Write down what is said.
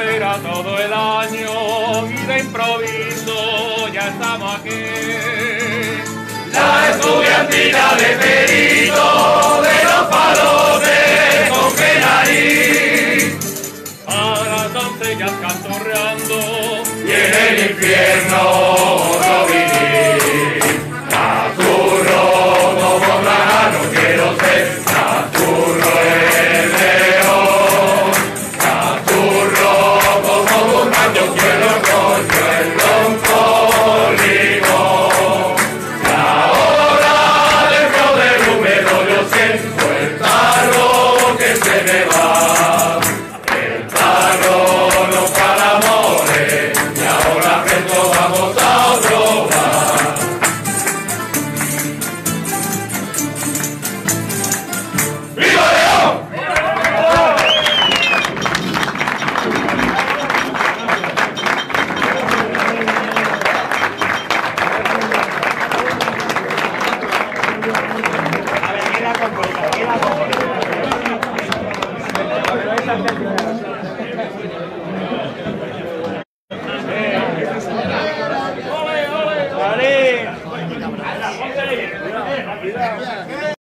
espera todo el año y de improviso ya estamos aquí. La estudiantina de Perito de los palotes con nariz. A las doncellas cantorreando Y en el infierno no vinir. Nazurro como trajano quiero ser. Nazurro el león. Nazurro como Guzmán yo quiero rollo el Don Limón. Y ahora dentro del húmedo yo siento el tarro que se me va. El tarro no para amores. Y ahora pronto vamos a otro bar. ¡Viva León! ¡Vale!